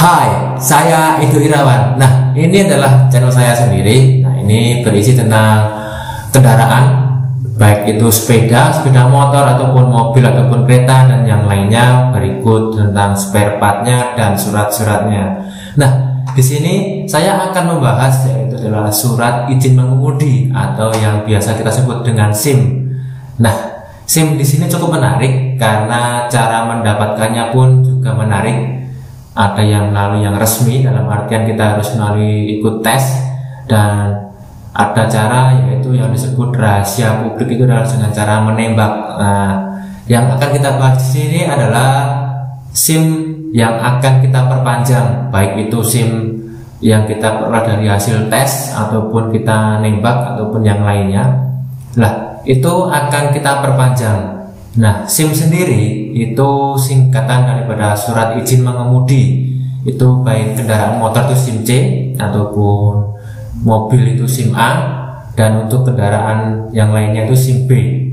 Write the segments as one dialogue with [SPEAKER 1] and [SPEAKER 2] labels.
[SPEAKER 1] Hai, saya Edo Irawan. Nah, ini adalah channel saya sendiri. Nah, ini berisi tentang kendaraan, baik itu sepeda motor ataupun mobil ataupun kereta dan yang lainnya. Berikut tentang spare partnya dan surat-suratnya. Nah, di sini saya akan membahas yaitu adalah surat izin mengemudi atau yang biasa kita sebut dengan SIM. Nah, SIM di sini cukup menarik karena cara mendapatkannya pun juga menarik. Ada yang melalui yang resmi, dalam artian kita harus melalui ikut tes, dan ada cara yaitu yang disebut rahasia publik, itu adalah dengan cara menembak. Nah, yang akan kita bahas di sini adalah SIM yang akan kita perpanjang, baik itu SIM yang kita peroleh dari hasil tes ataupun kita nembak ataupun yang lainnya. Lah, itu akan kita perpanjang. Nah, SIM sendiri itu singkatan daripada surat izin mengemudi. Itu baik kendaraan motor itu SIM C ataupun mobil itu SIM A, dan untuk kendaraan yang lainnya itu SIM B.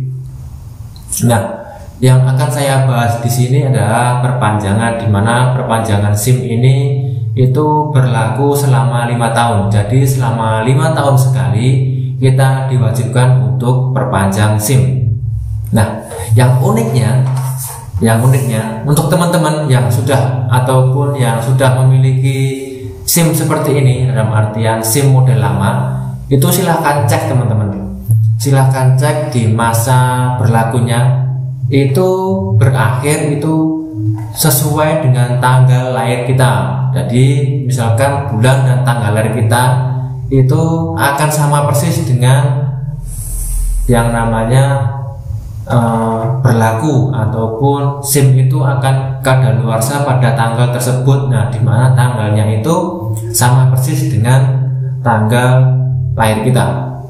[SPEAKER 1] Nah, yang akan saya bahas di sini adalah perpanjangan, di mana perpanjangan SIM ini itu berlaku selama 5 tahun. Jadi selama 5 tahun sekali kita diwajibkan untuk perpanjang SIM. Nah, yang uniknya untuk teman-teman yang sudah ataupun yang sudah memiliki SIM seperti ini, dalam artian SIM model lama, itu silahkan cek teman-teman. Silahkan cek di masa berlakunya itu berakhir itu sesuai dengan tanggal lahir kita. Jadi misalkan bulan dan tanggal lahir kita itu akan sama persis dengan yang namanya berlaku, ataupun SIM itu akan kadaluarsa pada tanggal tersebut. Nah, di mana tanggalnya itu sama persis dengan tanggal lahir kita.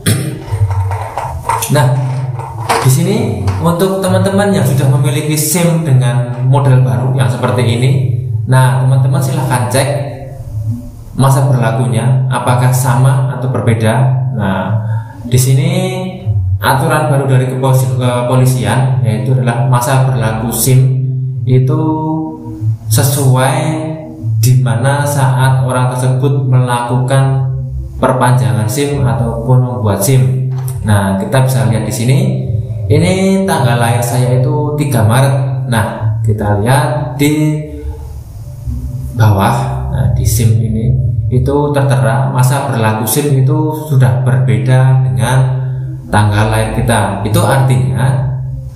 [SPEAKER 1] Nah, di sini untuk teman-teman yang sudah memiliki SIM dengan model baru yang seperti ini, nah teman-teman silahkan cek masa berlakunya apakah sama atau berbeda. Nah, di sini aturan baru dari kepolisian yaitu adalah masa berlaku SIM itu sesuai di mana saat orang tersebut melakukan perpanjangan SIM ataupun membuat SIM. Nah, kita bisa lihat di sini, ini tanggal lahir saya itu 3 Maret. Nah, kita lihat di bawah, nah, di SIM ini itu tertera masa berlaku SIM itu sudah berbeda dengan tanggal lahir kita. Itu artinya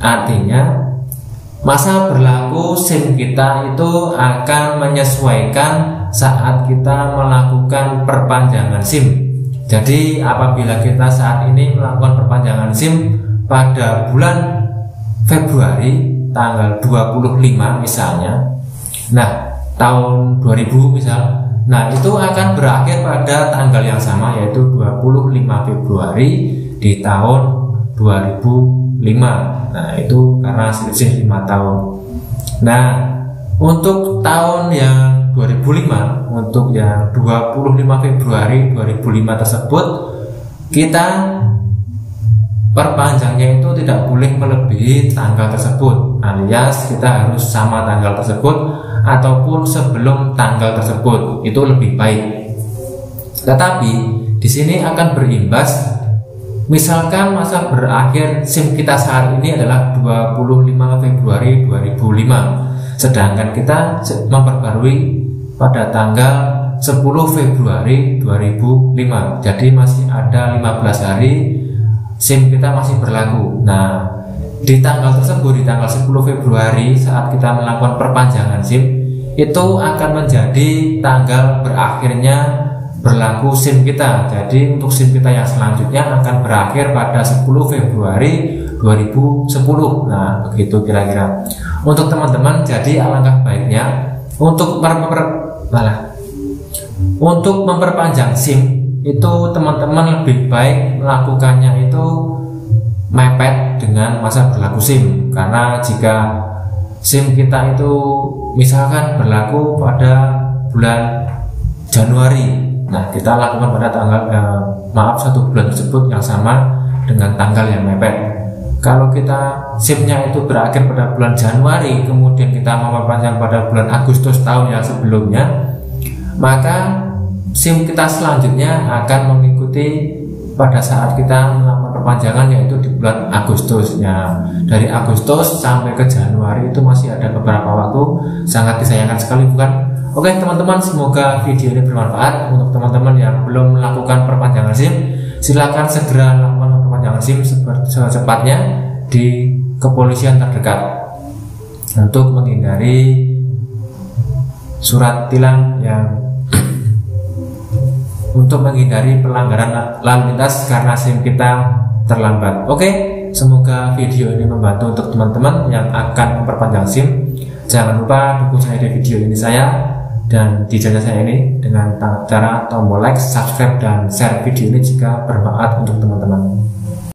[SPEAKER 1] masa berlaku SIM kita itu akan menyesuaikan saat kita melakukan perpanjangan SIM. Jadi apabila kita saat ini melakukan perpanjangan SIM pada bulan Februari tanggal 25 misalnya, nah tahun 2000 misal, nah itu akan berakhir pada tanggal yang sama yaitu 25 Februari di tahun 2005. Nah, itu karena selisih 5 tahun. Nah, untuk tahun yang 2005, untuk yang 25 Februari 2005 tersebut, kita perpanjangnya itu tidak boleh melebihi tanggal tersebut, alias kita harus sama tanggal tersebut ataupun sebelum tanggal tersebut, itu lebih baik. Tetapi di sini akan berimbas. Misalkan masa berakhir SIM kita saat ini adalah 25 Februari 2005, sedangkan kita memperbarui pada tanggal 10 Februari 2005. Jadi masih ada 15 hari SIM kita masih berlaku. Nah, di tanggal tersebut, di tanggal 10 Februari saat kita melakukan perpanjangan SIM, itu akan menjadi tanggal berakhirnya berlaku SIM kita. Jadi untuk SIM kita yang selanjutnya akan berakhir pada 10 Februari 2010. Nah, begitu kira-kira. Untuk teman-teman, jadi alangkah baiknya untuk memperpanjang SIM itu teman-teman lebih baik melakukannya itu mepet dengan masa berlaku SIM. Karena jika SIM kita itu misalkan berlaku pada bulan Januari, nah kita lakukan pada tanggal 1 bulan tersebut yang sama dengan tanggal yang mepet. Kalau kita SIM-nya itu berakhir pada bulan Januari, kemudian kita memperpanjang pada bulan Agustus tahun yang sebelumnya, maka SIM kita selanjutnya akan mengikuti pada saat kita melakukan perpanjangan, yaitu di bulan Agustus. Dari Agustus sampai ke Januari itu masih ada beberapa waktu, sangat disayangkan sekali, bukan? Oke teman-teman, semoga video ini bermanfaat untuk teman-teman yang belum melakukan perpanjangan SIM. Silakan segera lakukan perpanjangan SIM secepatnya di kepolisian terdekat untuk menghindari surat tilang yang untuk menghindari pelanggaran lalu lintas karena SIM kita terlambat. Oke, semoga video ini membantu untuk teman-teman yang akan memperpanjang SIM. Jangan lupa dukung saya di video ini dan di channel saya ini dengan cara tombol like, subscribe, dan share video ini jika bermanfaat untuk teman-teman.